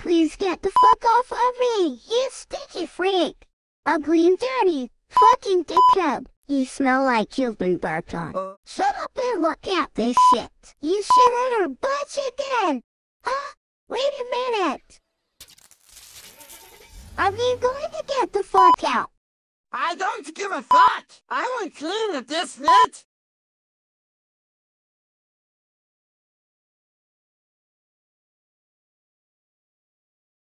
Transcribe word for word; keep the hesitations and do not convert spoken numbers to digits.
please get the fuck off of me, you sticky freak. Ugly and dirty, fucking dickhead. You smell like you've been burped on. Uh, Shut up and look at this shit. You shit on her butt again. Huh? Wait a minute. Are you going to get the fuck out? I don't give a fuck! I will clean at this minute!